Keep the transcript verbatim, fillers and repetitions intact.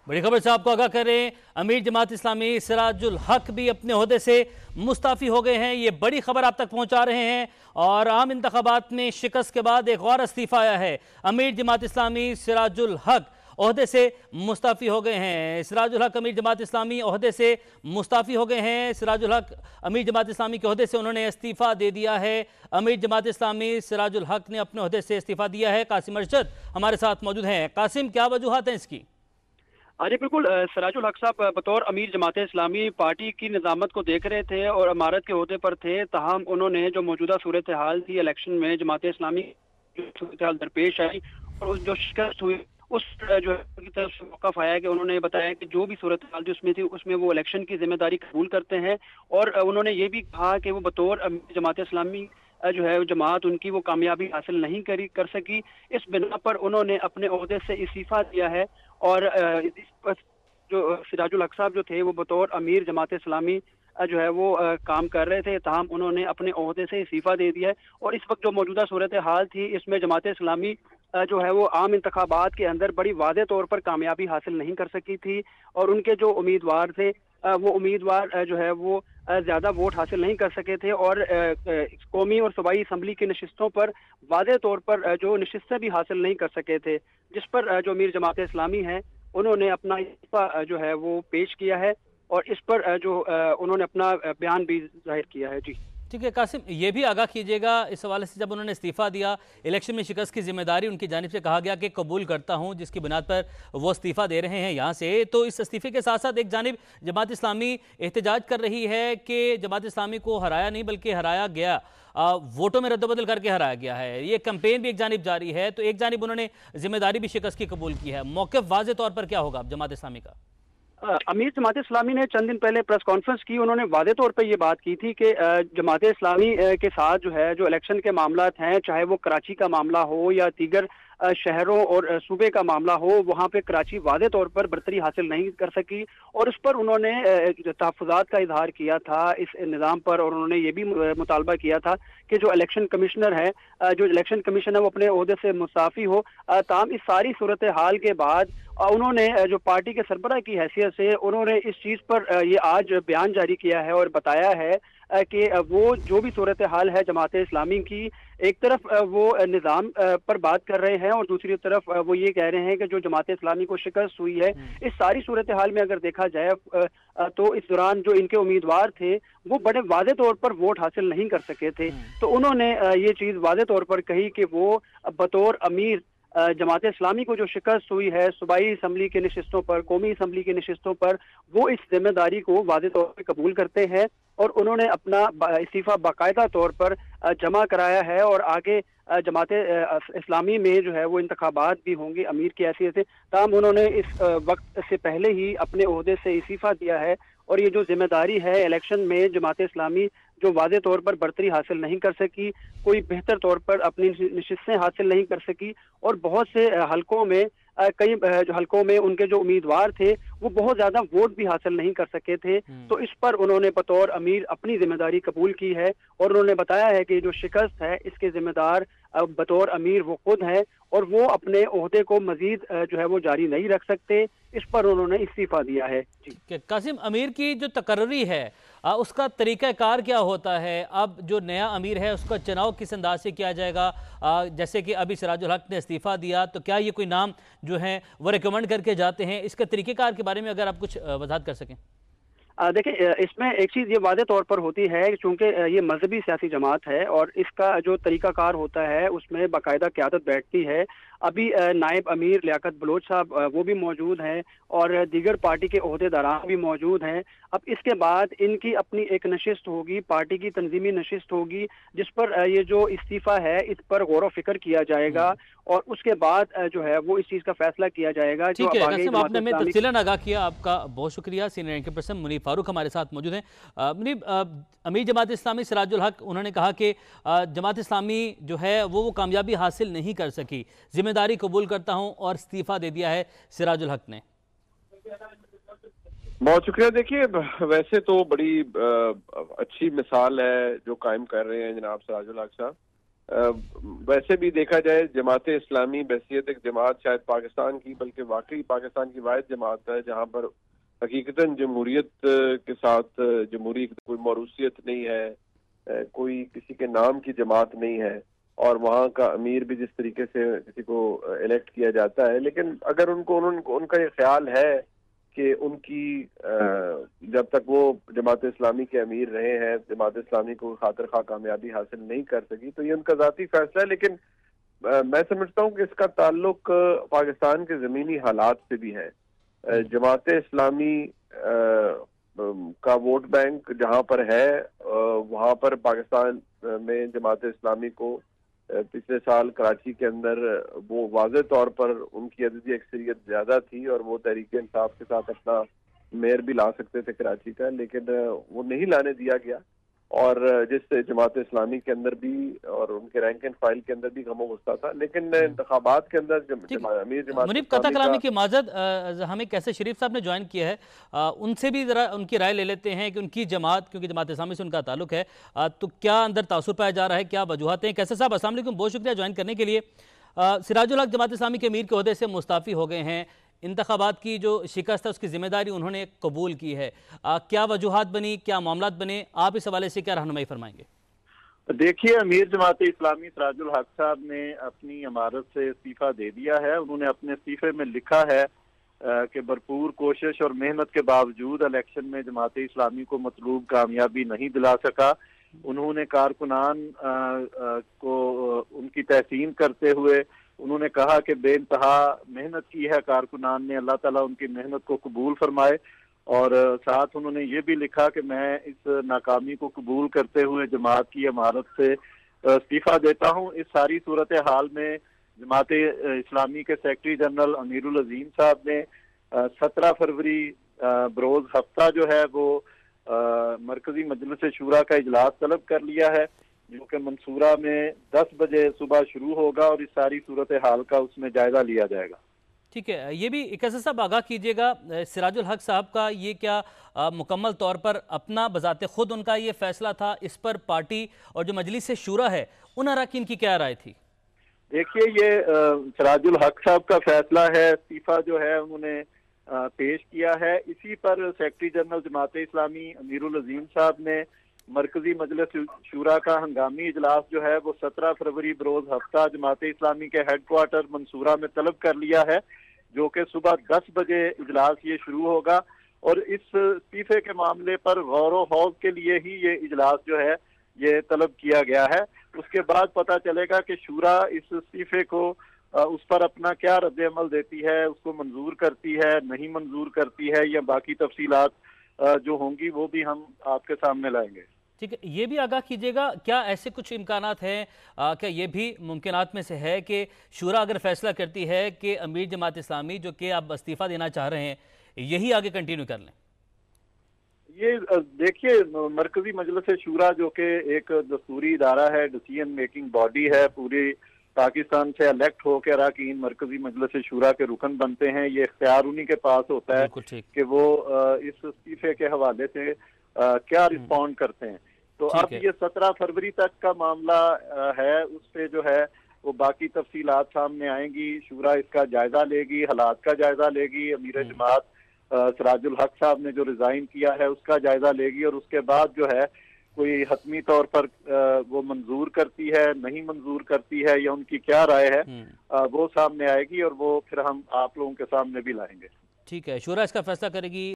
बड़ी खबर से आपको आगाह करें, अमीर जमात इस्लामी सिराजुल हक भी अपने ओहदे से मुस्ताफ़ी हो गए हैं। ये बड़ी खबर आप तक पहुंचा रहे हैं। और आम इंतखाबात में शिकस्त के बाद एक और इस्तीफा आया है। अमीर जमात इस्लामी सिराजुल हक ओहदे से मुस्ताफ़ी हो गए हैं। सिराजुल हक अमीर जमात इस्लामी ओहदे से मुस्ताफ़ी हो गए हैं। सिराजुल हक अमीर जमात इस्लामी के ओहदे से उन्होंने इस्तीफ़ा दे दिया है। अमीर जमात इस्लामी सिराजुल हक ने अपने ओहदे से इस्तीफ़ा दिया है। कासिम अरशद हमारे साथ मौजूद हैं। कासिम, क्या वजूहात हैं इसकी? जी बिल्कुल, सिराजुल हक साहब बतौर अमीर जमात इस्लामी पार्टी की निज़ामत को देख रहे थे और अमारत के ओहदे पर थे। तहम उन्होंने जो मौजूदा सूरत हाल थी इलेक्शन में जमात इस्लामी सूरत हाल दरपेश आई और उस जो शिकस्त हुई उस जो की तरफ से मौक़िफ़ आया कि उन्होंने बताया कि जो भी सूरत हाल थी उसमें थी उसमें वो इलेक्शन की जिम्मेदारी कबूल करते हैं। और उन्होंने ये भी कहा कि वो बतौर अमीर जमात इस्लामी जो है जमात उनकी वो कामयाबी हासिल नहीं करी कर सकी। इस बिना पर उन्होंने अपने ओहदे से इस्तीफ़ा दिया है। और इस पर जो सिराजुल हक साहब जो थे वो बतौर अमीर जमात इस्लामी जो है वो काम कर रहे थे। तहम उन्होंने अपने ओहदे से इस्तीफ़ा दे दिया है। और इस वक्त जो मौजूदा सूरत हाल थी इसमें जमात इस्लामी जो है वो आम इंतखाबात के अंदर बड़ी वाज़े तौर पर कामयाबी हासिल नहीं कर सकी थी। और उनके जो उम्मीदवार थे वो उम्मीदवार जो है वो ज़्यादा वोट हासिल नहीं कर सके थे। और कौमी और सूबाई असम्बली की नशिस्तों पर वाज़े तौर पर जो नशिस्तें भी हासिल नहीं कर सके थे, जिस पर जो अमीर जमात इस्लामी है उन्होंने अपना इस्तीफ़ा जो है वो पेश किया है। और इस पर जो उन्होंने अपना बयान भी जाहिर किया है। जी ठीक है कासिम, ये भी आगाह कीजिएगा इस हवाले से, जब उन्होंने इस्तीफ़ा दिया, इलेक्शन में शिकस्त की जिम्मेदारी उनकी जानिब से कहा गया कि कबूल करता हूं, जिसकी बुनियाद पर वो इस्तीफ़ा दे रहे हैं यहाँ से, तो इस इस्तीफ़े के साथ साथ एक जानिब जमात इस्लामी एहतजाज कर रही है कि जमात इस्लामी को हराया नहीं बल्कि हराया गया, आ, वोटों में रद्दबदल करके हराया गया है। ये कैंपेन भी एक जानिब जारी है, तो एक जानिब उन्होंने जिम्मेदारी भी शिकस्त की कबूल की है। मौक़िफ़ वाज़े तौर पर क्या होगा जमात इस्लामी का? अमीर जमात इस्लामी ने चंद दिन पहले प्रेस कॉन्फ्रेंस की। उन्होंने वादे तौर पर यह बात की थी कि जमात इस्लामी के साथ जो है जो इलेक्शन के मामला हैं, चाहे वो कराची का मामला हो या दीगर शहरों और सूबे का मामला हो, वहाँ पे कराची वादे तौर पर बरतरी हासिल नहीं कर सकी। और उस पर उन्होंने तहफ़्फ़ुज़ात का इजहार किया था इस निज़ाम पर। और उन्होंने ये भी मुतालबा किया था कि जो इलेक्शन कमिश्नर है जो इलेक्शन कमीशन है वो अपने ओहदे से मुस्ताफ़ी हो। ताम इस सारी सूरत हाल के बाद उन्होंने जो पार्टी के सरबराह की हैसियत से उन्होंने इस चीज़ पर ये आज बयान जारी किया है और बताया है कि वो जो भी सूरत हाल है जमात इस्लामी की, एक तरफ वो निज़ाम पर बात कर रहे हैं और दूसरी तरफ वो ये कह रहे हैं कि जो जमात इस्लामी को शिकस्त हुई है, इस सारी सूरत हाल में अगर देखा जाए तो इस दौरान जो इनके उम्मीदवार थे वो बड़े वाज़े तौर पर वोट हासिल नहीं कर सके थे। तो उन्होंने ये चीज़ वाज़े तौर पर कही कि वो बतौर अमीर जमात इस्लामी को जो शिकस्त हुई है सूबाई असम्बली की नशिस्तों पर, कौमी असम्बली की नशिस्तों पर, वो इस जिम्मेदारी को वाज़े तौर पर कबूल करते हैं। और उन्होंने अपना इस्तीफ़ा बाकायदा तौर पर जमा कराया है। और आगे जमात इस्लामी में जो है वो इंतखाबात भी होंगे अमीर की हैसियत से। ताम उन्होंने इस वक्त से पहले ही अपने ओहदे से इस्तीफ़ा दिया है। और ये जो जिम्मेदारी है इलेक्शन में जमात इस्लामी जो वाज़े तौर पर बरतरी हासिल नहीं कर सकी, कोई बेहतर तौर पर अपनी नशिस्तें हासिल नहीं कर सकी, और बहुत से हलकों में कई जो हलकों में उनके जो उम्मीदवार थे वो बहुत ज़्यादा वोट भी हासिल नहीं कर सके थे। तो इस पर उन्होंने बतौर अमीर अपनी जिम्मेदारी कबूल की है। और उन्होंने बताया है कि जो शिकस्त है इसके जिम्मेदार बतौर अमीर वो खुद है और वो अपने ओहदे को मजीद जो है वो जारी नहीं रख सकते। इस पर उन्होंने इस्तीफा दिया है। जी कासिम, अमीर की जो तकर्री है आ, उसका तरीक़ाकार क्या होता है? अब जो नया अमीर है उसका चुनाव किस अंदाज से किया जाएगा? आ, जैसे कि अभी सिराजुल हक ने इस्तीफ़ा दिया, तो क्या ये कोई नाम जो है वो रिकमेंड करके जाते हैं? इसके तरीक़ेकार के बारे में अगर आप कुछ वजाहत कर सकें। देखिए, इसमें एक चीज़ ये वादे तौर पर होती है चूँकि ये मजहबी सियासी जमात है और इसका जो तरीक़ाकार होता है उसमें बाकायदा क़यादत बैठती है। अभी नायब अमीर लियाकत बलोच साहब वो भी मौजूद हैं और दीगर पार्टी के ओहदेदारान भी मौजूद हैं। अब इसके बाद इनकी अपनी एक नशिस्त होगी, पार्टी की तंजीमी नशिस्त होगी, जिस पर ये जो इस्तीफ़ा है इस पर गौर व फिक्र किया जाएगा और उसके बाद जो है वो इस चीज़ का फैसला किया जाएगा। ठीक है कासिम, आपने हमें तफसीलन आगाह किया, आपका बहुत शुक्रिया। Senior anchor person Muneeb Farooq हमारे साथ मौजूद हैं। मुनीब, अमीर जमात इस्लामी सिराजुल हक उन्होंने कहा कि जमात इस्लामी जो है वो वो कामयाबी हासिल नहीं कर सकी, जिम्मेदारी कबूल करता हूं, और इस्तीफा दे दिया है सिराजुल हक ने। बहुत शुक्रिया। देखिए, वैसे तो बड़ी अच्छी मिसाल है जो कायम कर रहे हैं जनाब सिराजुल हक साहब। वैसे भी देखा जाए जमात इस्लामी बहसियत एक जमात शायद पाकिस्तान की, बल्कि वाकई पाकिस्तान की वाहिद जमात है जहाँ पर हकीकतन जमहूरियत के साथ जमहूरी कोई मौरूसियत नहीं है, कोई किसी के नाम की जमात नहीं है, और वहाँ का अमीर भी जिस तरीके से किसी को इलेक्ट किया जाता है। लेकिन अगर उनको उनको उनका ये ख्याल है कि उनकी जब तक वो जमात इस्लामी के अमीर रहे हैं जमात इस्लामी को खातिर खा कामयाबी हासिल नहीं कर सकी, तो ये उनका ज़ाती फैसला है। लेकिन मैं समझता हूँ कि इसका ताल्लुक पाकिस्तान के ज़मीनी हालात से भी है। जमात इस्लामी का वोट बैंक जहाँ पर है वहाँ पर पाकिस्तान में जमात इस्लामी को पिछले साल कराची के अंदर वो वाज़े तौर पर उनकी अददी अक्सरियत ज्यादा थी और वो तहरीक इंसाफ के साथ अपना मेयर भी ला सकते थे कराची का, लेकिन वो नहीं लाने दिया गया। और जिससे जमात इस्लामी के अंदर भी और उनके रैंक एंड फाइल के अंदर भी गमो गुस्सा था। लेकिन इंतखाबात के अंदर अमीर जमात मुनीब कथा कलामी की माजद हमें कैसे शरीफ साहब ने ज्वाइन किया है, आ, उनसे भी जरा उनकी राय ले लेते हैं कि उनकी जमात, क्योंकि जमात इस्लामी से उनका ताल्लुक है, आ, तो क्या अंदर तासुर पाया जा रहा है, क्या वजूहत हैं। कैसे साहब अस्सलाम वालेकुम, बहुत शुक्रिया ज्वाइन करने के लिए। सिराजुल हक जमात इस्लामी के अमीर के ओहदे से मुस्ताफ़ी हो गए हैं, इंतखाबात की जो शिकस्त है उसकी जिम्मेदारी उन्होंने कबूल की है, आ, क्या वजूहात बनी, क्या मामलात बने, आप इस हवाले से क्या रहनुमाई फरमाएंगे। देखिए, अमीर जमात इस्लामी सिराजुल हक साहब ने अपनी इमारत से इस्तीफा दे दिया है। उन्होंने अपने इस्तीफे में लिखा है कि भरपूर कोशिश और मेहनत के बावजूद इलेक्शन में जमात इस्लामी को मतलूब कामयाबी नहीं दिला सका। उन्होंने कारकुनान को उनकी तहसीन करते हुए उन्होंने कहा कि बेइंतहा मेहनत की है कारकुनान ने, अल्लाह ताला उनकी मेहनत को कबूल फरमाए। और साथ उन्होंने ये भी लिखा कि मैं इस नाकामी को कबूल करते हुए जमात की इमारत से इस्तीफा देता हूँ। इस सारी सूरत हाल में जमात इस्लामी के सेक्रेटरी जनरल अमीरुल अजीम साहब ने सत्रह फरवरी बरोज हफ्ता जो है वो मरकजी मजलिस शूरा का इजलास तलब कर लिया है, जो कि मंसूरा में दस बजे सुबह शुरू होगा और इस सारी सूरत हाल का उसमें जायजा लिया जाएगा। ठीक है, ये भी कैसे साहब आगाह कीजिएगा, सिराजुल हक साहब का ये क्या आ, मुकम्मल तौर पर अपना बजाते खुद उनका ये फैसला था, इस पर पार्टी और जो मजलिस शूरा है उन अरकान की क्या राय थी। देखिए, ये सिराजुल हक साहब का फैसला है, इस्तीफा जो है उन्होंने आ, पेश किया है। इसी पर सेक्रेटरी जनरल जमात इस्लामी अमीरुल अजीम साहब ने मरकजी मजलिस शूरा का हंगामी इजलास जो है वो सत्रह फरवरी बरोज हफ्ता जमात इस्लामी के हेडक्वार्टर मंसूरा में तलब कर लिया है, जो कि सुबह दस बजे इजलास ये शुरू होगा। और इस इस्तीफे के मामले पर गौर व खौफ के लिए ही ये इजलास जो है ये तलब किया गया है। उसके बाद पता चलेगा कि शूरा इस इस्तीफे को उस पर अपना क्या रद्द-ए-अमल देती है, उसको मंजूर करती है, नहीं मंजूर करती है, या बाकी तफसीलात जो होंगी वो भी हम आपके सामने लाएंगे। ठीक है, ये भी आगाह कीजिएगा, क्या ऐसे कुछ इम्कानात हैं, क्या ये भी मुमकिनात में से है कि शूरा अगर फैसला करती है कि अमीर जमात इस्लामी जो कि आप इस्तीफ़ा देना चाह रहे हैं यही आगे कंटिन्यू कर लें। ये देखिए, मरकजी मजलिस शूरा जो कि एक दस्तूरी इदारा है, डिसीजन मेकिंग बॉडी है, पूरी पाकिस्तान से इलेक्ट होकर अरकान मरकजी मजलिस शूरा के रुकन बनते हैं। ये इख्तियार उन्हीं के पास होता है कि वो इस इस्तीफे के हवाले से क्या रिस्पॉन्ड करते हैं। तो अब ये सत्रह फरवरी तक का मामला है, उस पे जो है वो बाकी तफसीलात सामने आएंगी। शूरा इसका जायजा लेगी, हालात का जायजा लेगी, अमीर जमात सिराजुल हक साहब ने जो रिजाइन किया है उसका जायजा लेगी, और उसके बाद जो है कोई हतमी तौर पर वो मंजूर करती है, नहीं मंजूर करती है, या उनकी क्या राय है वो सामने आएगी और वो फिर हम आप लोगों के सामने भी लाएंगे। ठीक है, शूरा इसका फैसला करेगी।